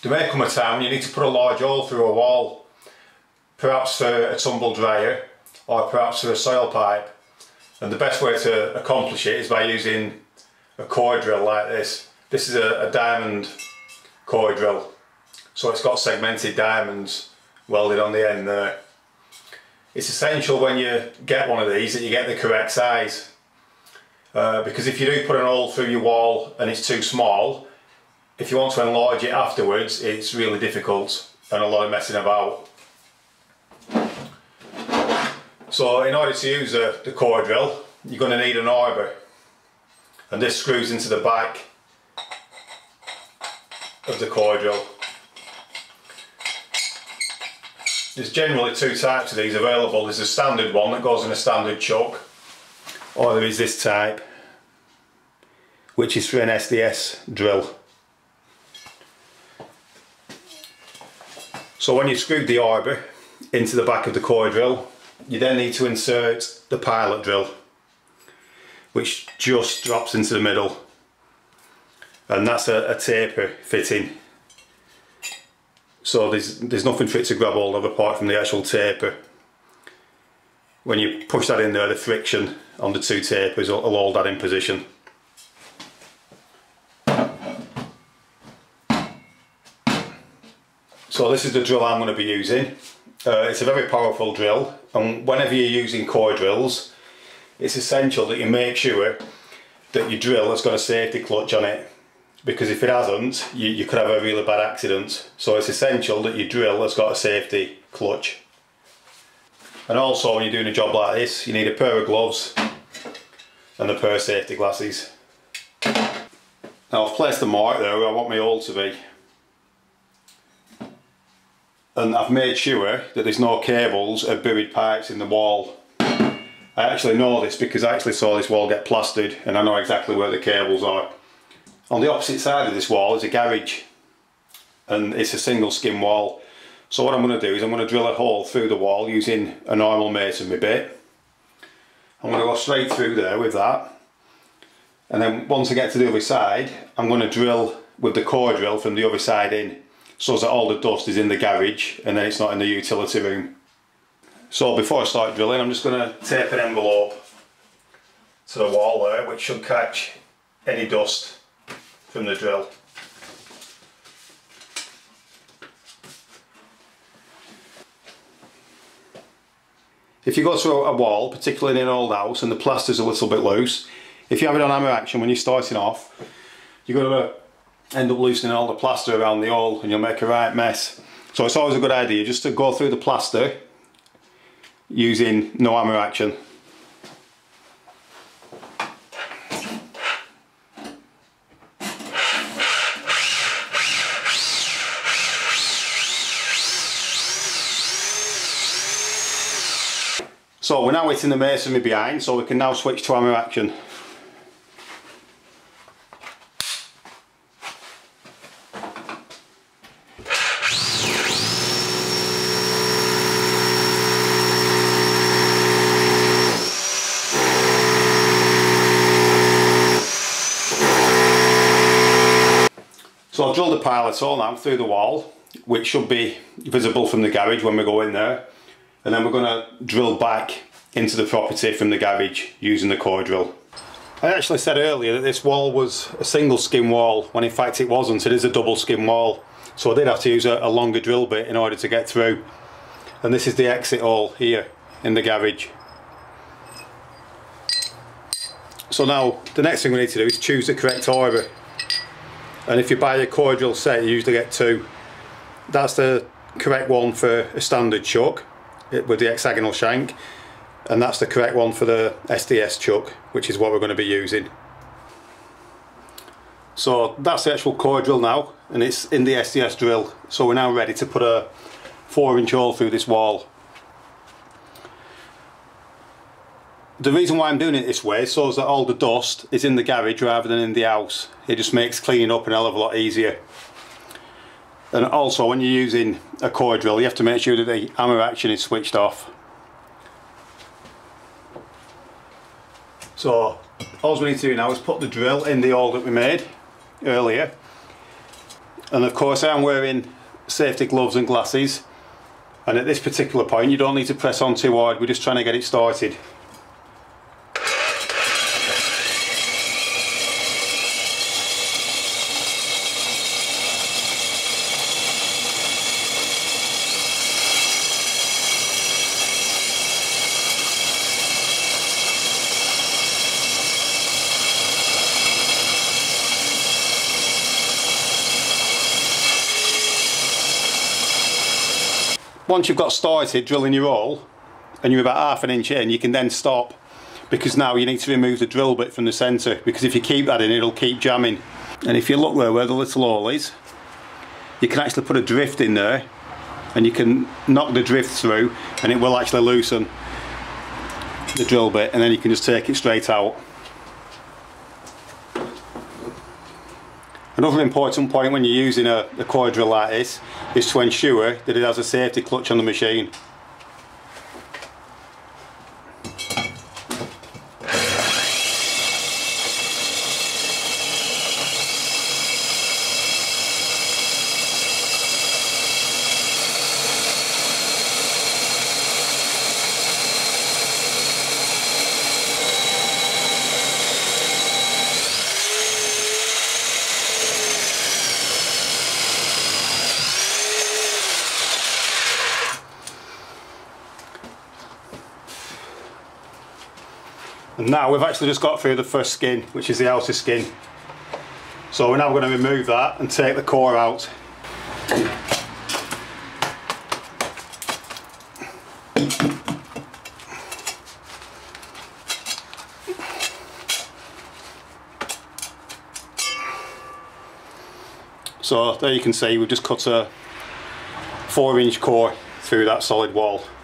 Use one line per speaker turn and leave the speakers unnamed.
There may come a time when you need to put a large hole through a wall, perhaps for a tumble dryer or perhaps for a soil pipe, and the best way to accomplish it is by using a core drill like this. This is a diamond core drill, so it's got segmented diamonds welded on the end there. It's essential when you get one of these that you get the correct size, because if you do put an hole through your wall and it's too small, if you want to enlarge it afterwards, it's really difficult and a lot of messing about. So in order to use the core drill, you're going to need an arbor, and this screws into the back of the core drill. There's generally two types of these available. There's a standard one that goes in a standard chuck, or there is this type, which is for an SDS drill. So when you've screwed the arbor into the back of the core drill, you then need to insert the pilot drill, which just drops into the middle, and that's a taper fitting. So there's nothing for it to grab hold of apart from the actual taper. When you push that in there, the friction on the two tapers will hold that in position. So this is the drill I'm going to be using. It's a very powerful drill, and whenever you're using core drills, it's essential that you make sure that your drill has got a safety clutch on it, because if it hasn't, you could have a really bad accident. So it's essential that your drill has got a safety clutch. And also, when you're doing a job like this, you need a pair of gloves and a pair of safety glasses. Now I've placed the mark there where I want my hole to be, and I've made sure that there's no cables or buried pipes in the wall. I actually know this because I actually saw this wall get plastered, and I know exactly where the cables are. On the opposite side of this wall is a garage, and it's a single skin wall. So what I'm going to do is I'm going to drill a hole through the wall using a normal masonry bit. I'm going to go straight through there with that, and then once I get to the other side, I'm going to drill with the core drill from the other side in, so that all the dust is in the garage and then it's not in the utility room. So before I start drilling, I'm just going to tape an envelope to the wall there, which should catch any dust from the drill. If you go to a wall, particularly in an old house, and the plaster's a little bit loose, if you have it on hammer action when you're starting off, you're going to end up loosening all the plaster around the hole and you'll make a right mess. So it's always a good idea just to go through the plaster using no hammer action. So we're now hitting the masonry behind, so we can now switch to hammer action. So I've drilled the pilot hole now through the wall, which should be visible from the garage when we go in there, and then we're going to drill back into the property from the garage using the core drill. I actually said earlier that this wall was a single skin wall, when in fact it wasn't. It is a double skin wall, so I did have to use a longer drill bit in order to get through. And this is the exit hole here in the garage. So now the next thing we need to do is choose the correct arbor. And if you buy a core drill set, you usually get two. That's the correct one for a standard chuck with the hexagonal shank, and that's the correct one for the SDS chuck, which is what we're going to be using. So that's the actual core drill now, and it's in the SDS drill. So we're now ready to put a 4-inch hole through this wall. The reason why I'm doing it this way is so that all the dust is in the garage rather than in the house. It just makes cleaning up an hell of a lot easier. And also, when you're using a core drill, you have to make sure that the hammer action is switched off. So all we need to do now is put the drill in the hole that we made earlier, And of course I'm wearing safety gloves and glasses, and at this particular point you don't need to press on too hard, we're just trying to get it started. Once you've got started drilling your hole and you're about half an inch in, you can then stop, because now you need to remove the drill bit from the centre, because if you keep that in, it'll keep jamming. And if you look there where the little hole is, you can actually put a drift in there and you can knock the drift through and it will actually loosen the drill bit, and then you can just take it straight out. Another important point when you're using a core drill like this is to ensure that it has a safety clutch on the machine. And now we've actually just got through the first skin, which is the outer skin. So we're now going to remove that and take the core out. So there you can see we've just cut a 4-inch core through that solid wall.